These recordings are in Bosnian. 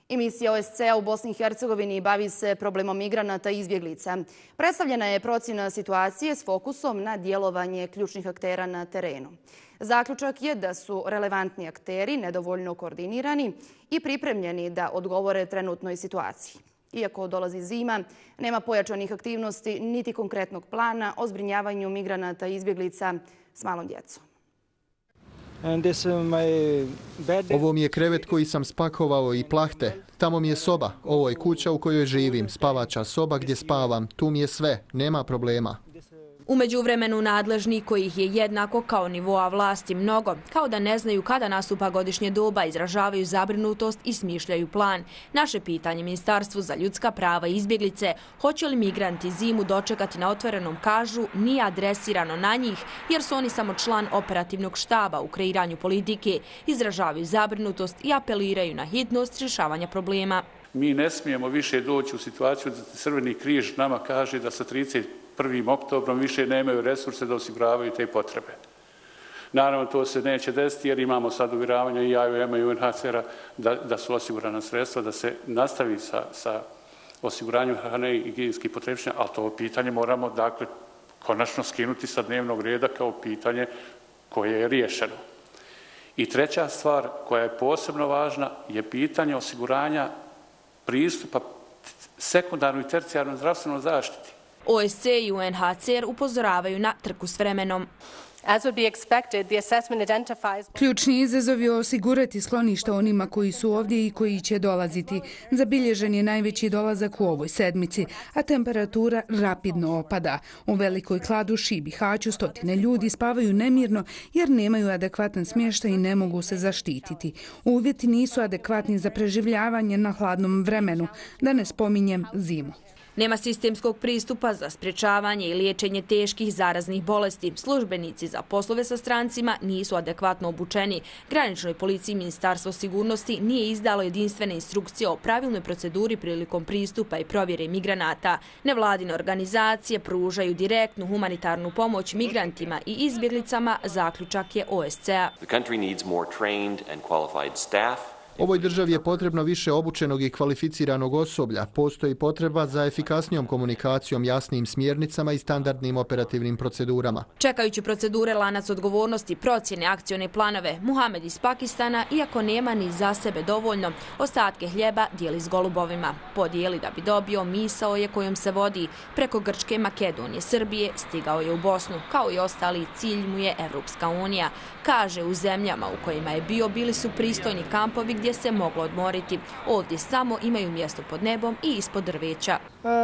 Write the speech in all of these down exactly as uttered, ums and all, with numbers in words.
Misija O S C-a u Bosni i Hercegovini bavi se problemom migranata i izbjeglica. Predstavljena je procjena situacije s fokusom na djelovanje ključnih aktera na terenu. Zaključak je da su relevantni akteri nedovoljno koordinirani i pripremljeni da odgovore trenutnoj situaciji. Iako dolazi zima, nema pojačanih aktivnosti niti konkretnog plana o zbrinjavanju migranata i izbjeglica s malom djecom. Ovo mi je krevet koji sam spakovao i plahte. Tamo mi je soba. Ovo je kuća u kojoj živim. Spavača soba gdje spavam. Tu mi je sve. Nema problema. U međuvremenu nadležni, kojih je jednako kao nivoa vlasti mnogo, kao da ne znaju kada nastupa godišnje doba, izražavaju zabrinutost i smišljaju plan. Naše pitanje Ministarstvu za ljudska prava i izbjeglice, hoće li migranti zimu dočekati na otvorenom, kažu, nije adresirano na njih, jer su oni samo član operativnog štaba u kreiranju politike, izražavaju zabrinutost i apeliraju na hitnost rješavanja problema. Mi ne smijemo više doći u situaciju da Crveni križ nama kaže da sa trideset prvim oktobrom više nemaju resurse da osiguravaju te potrebe. Naravno, to se neće desiti jer imamo sad uvjeravanja i I O M-a i U N H C R-a da, da su osigurana sredstva, da se nastavi sa, sa osiguranjem hrane i higijenskih potrepština, ali to pitanje moramo, dakle, konačno skinuti sa dnevnog reda kao pitanje koje je riješeno. I treća stvar koja je posebno važna je pitanje osiguranja pristupa sekundarnoj i tercijarnoj zdravstvenoj zaštiti. O S C i U N H C R upozoravaju na trku s vremenom. Ključni izazov je osigurati skloništa onima koji su ovdje i koji će dolaziti. Zabilježen je najveći dolazak u ovoj sedmici, a temperatura rapidno opada. U Velikoj Kladuši i Bihaću stotine ljudi spavaju nemirno jer nemaju adekvatan smještaj i ne mogu se zaštititi. Uvjeti nisu adekvatni za preživljavanje na hladnom vremenu, da ne spominjem zimu. Nema sistemskog pristupa za sprječavanje i liječenje teških zaraznih bolesti. Službenici za poslove sa strancima nisu adekvatno obučeni. Graničnoj policiji Ministarstvo sigurnosti nije izdalo jedinstvene instrukcije o pravilnoj proceduri prilikom pristupa i provjere migranata. Nevladine organizacije pružaju direktnu humanitarnu pomoć migrantima i izbjeglicama, zaključak je O S C-a. Ovoj državi je potrebno više obučenog i kvalificiranog osoblja. Postoji potreba za efikasnijom komunikacijom, jasnim smjernicama i standardnim operativnim procedurama. Čekajući procedure, lanac odgovornosti, procjene, akcione planove, Muhamed iz Pakistana, iako nema ni za sebe dovoljno, ostatke hljeba dijeli s golubovima. Podijeli da bi dobio, misao je kojom se vodi. Preko Grčke, Makedonije, Srbije stigao je u Bosnu. Kao i ostali, cilj mu je Evropska unija. Kaže, u zemljama u kojima je bio bili su pristojni kampovi gdje se moglo odmoriti. Ovdje samo imaju mjesto pod nebom i ispod drveća.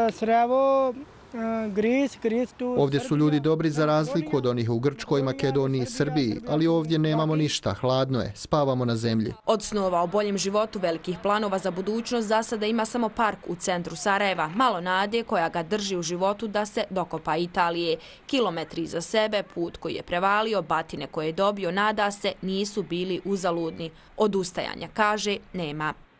Ovdje su ljudi dobri za razliku od onih u Grčkoj, Makedoniji i Srbiji, ali ovdje nemamo ništa, hladno je, spavamo na zemlji. Od snova o boljem životu, velikih planova za budućnost, za sada ima samo park u centru Sarajeva, malo nade koja ga drži u životu da se dokopa Italije. Kilometri iza sebe, put koji je prevalio, batine koje je dobio, nada se, nisu bili uzaludni. Odustajanja, kaže, nema.